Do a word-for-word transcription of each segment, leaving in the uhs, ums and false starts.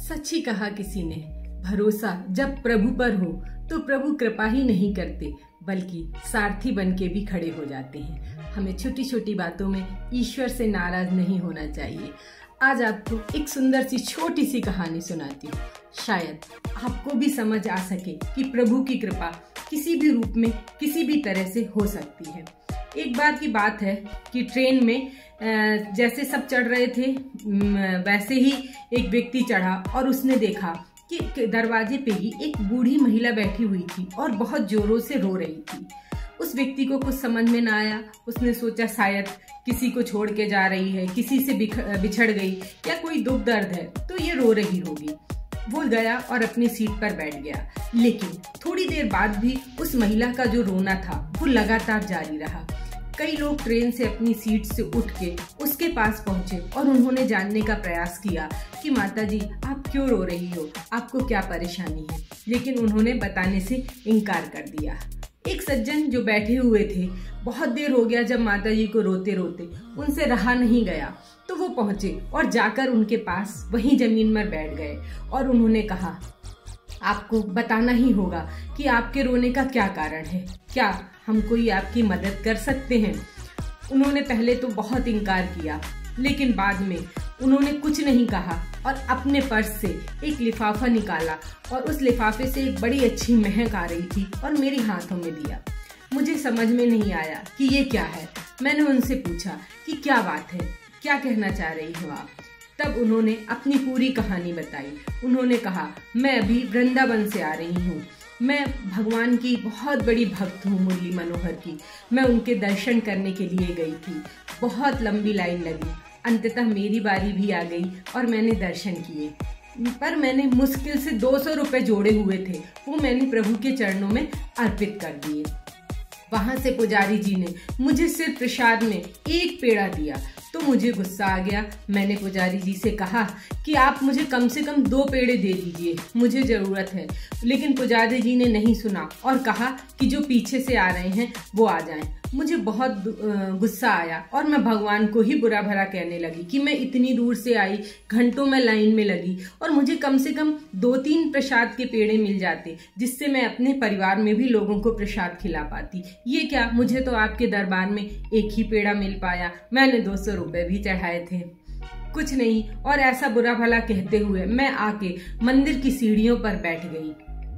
सच ही कहा किसी ने, भरोसा जब प्रभु पर हो तो प्रभु कृपा ही नहीं करते बल्कि सारथी बन के भी खड़े हो जाते हैं। हमें छोटी छोटी बातों में ईश्वर से नाराज नहीं होना चाहिए। आज आपको एक सुंदर सी छोटी सी कहानी सुनाती हूँ, शायद आपको भी समझ आ सके कि प्रभु की कृपा किसी भी रूप में किसी भी तरह से हो सकती है। एक बार की बात है कि ट्रेन में जैसे सब चढ़ रहे थे वैसे ही एक व्यक्ति चढ़ा और उसने देखा कि दरवाजे पे ही एक बूढ़ी महिला बैठी हुई थी और बहुत जोरों से रो रही थी। उस व्यक्ति को कुछ समझ में ना आया। उसने सोचा शायद किसी को छोड़ के जा रही है, किसी से बिछड़ गई या कोई दुख दर्द है तो ये रो रही होगी। वो गया और अपनी सीट पर बैठ गया, लेकिन थोड़ी देर बाद भी उस महिला का जो रोना था वो लगातार जारी रहा। कई लोग ट्रेन से अपनी सीट से उठ के उसके पास पहुंचे और उन्होंने जानने का प्रयास किया कि माता जी आप क्यों रो रही हो, आपको क्या परेशानी है, लेकिन उन्होंने बताने से इनकार कर दिया। एक सज्जन जो बैठे हुए थे, बहुत देर हो गया जब माता जी को रोते रोते उनसे रहा नहीं गया तो वो पहुंचे और जाकर उनके पास वहीं जमीन पर बैठ गए और उन्होंने कहा आपको बताना ही होगा कि आपके रोने का क्या कारण है, क्या हम कोई आपकी मदद कर सकते हैं। उन्होंने पहले तो बहुत इनकार किया, लेकिन बाद में उन्होंने कुछ नहीं कहा और अपने पर्स से एक लिफाफा निकाला और उस लिफाफे से एक बड़ी अच्छी महक आ रही थी और मेरे हाथों में दिया। मुझे समझ में नहीं आया कि ये क्या है। मैंने उनसे पूछा कि क्या बात है, क्या कहना चाह रही हो आप। तब उन्होंने अपनी पूरी कहानी बताई। उन्होंने कहा मैं अभी वृंदावन से आ रही हूँ, मैं भगवान की बहुत बड़ी भक्त हूँ, मुरली मनोहर की। मैं उनके दर्शन करने के लिए गई थी, बहुत लंबी लाइन लगी, अंततः मेरी बारी भी आ गई और मैंने दर्शन किए, पर मैंने मुश्किल से दो सौ रुपये जोड़े हुए थे, वो मैंने प्रभु के चरणों में अर्पित कर दिए। वहां से पुजारी जी ने मुझे सिर्फ प्रसाद में एक पेड़ा दिया तो मुझे गुस्सा आ गया। मैंने पुजारी जी से कहा कि आप मुझे कम से कम दो पेड़े दे दीजिए, मुझे ज़रूरत है। लेकिन पुजारी जी ने नहीं सुना और कहा कि जो पीछे से आ रहे हैं वो आ जाएं। मुझे बहुत गुस्सा आया और मैं भगवान को ही बुरा भला कहने लगी कि मैं इतनी दूर से आई, घंटों में लाइन में लगी और मुझे कम से कम दो तीन प्रसाद के पेड़े मिल जाते जिससे मैं अपने परिवार में भी लोगों को प्रसाद खिला पाती। ये क्या, मुझे तो आपके दरबार में एक ही पेड़ा मिल पाया, मैंने दो सौ रुपये भी चढ़ाए थे। कुछ नहीं, और ऐसा बुरा भला कहते हुए मैं आके मंदिर की सीढ़ियों पर बैठ गई।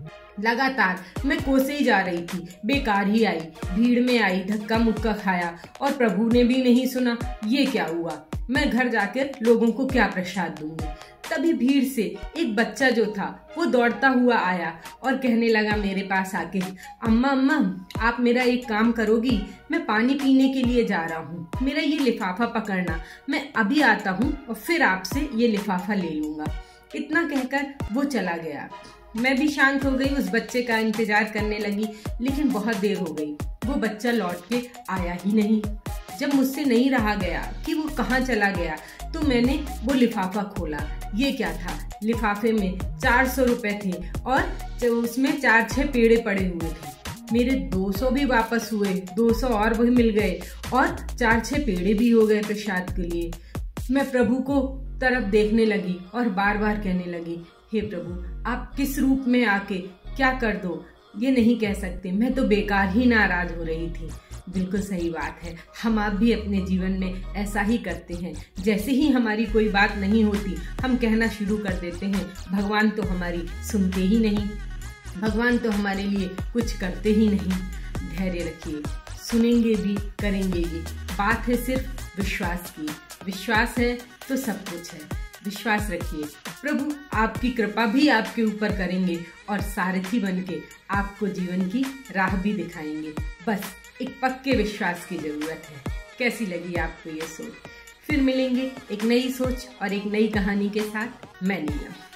लगातार मैं कोसे ही जा रही थी, बेकार ही आई, भीड़ में आई, धक्का मुक्का खाया और प्रभु ने भी नहीं सुना। ये क्या हुआ, मैं घर जाकर लोगों को क्या प्रसाद दूंगी। तभी भीड़ से एक बच्चा जो था वो दौड़ता हुआ आया और कहने लगा मेरे पास आके, अम्मा अम्मा आप मेरा एक काम करोगी, मैं पानी पीने के लिए जा रहा हूँ, मेरा ये लिफाफा पकड़ना, मैं अभी आता हूँ और फिर आपसे ये लिफाफा ले लूंगा। इतना कहकर वो चला गया। मैं भी शांत हो गई, उस बच्चे का इंतजार करने लगी, लेकिन बहुत देर हो गई, वो बच्चा लौट के आया ही नहीं। जब मुझसे नहीं रहा गया कि वो कहाँ चला गया तो मैंने वो लिफाफा खोला। ये क्या था, लिफाफे में चार सौ रुपए थे और उसमें चार छह पेड़े पड़े हुए थे। मेरे दो सौ भी वापस हुए, दो सौ और भी मिल गए और चार छह पेड़े भी हो गए प्रसाद के लिए। मैं प्रभु को तरफ देखने लगी और बार बार कहने लगी, हे प्रभु आप किस रूप में आके क्या कर दो, ये नहीं कह सकते। मैं तो बेकार ही नाराज हो रही थी। बिल्कुल सही बात है, हम आप भी अपने जीवन में ऐसा ही करते हैं। जैसे ही हमारी कोई बात नहीं होती हम कहना शुरू कर देते हैं भगवान तो हमारी सुनते ही नहीं, भगवान तो हमारे लिए कुछ करते ही नहीं। धैर्य रखिए, सुनेंगे भी करेंगे भी, बात है सिर्फ विश्वास की। विश्वास है तो सब कुछ है, विश्वास रखिए। प्रभु आपकी कृपा भी आपके ऊपर करेंगे और सारथी बनके आपको जीवन की राह भी दिखाएंगे। बस एक पक्के विश्वास की जरूरत है। कैसी लगी आपको ये सोच? फिर मिलेंगे एक नई सोच और एक नई कहानी के साथ। मैं नीलम।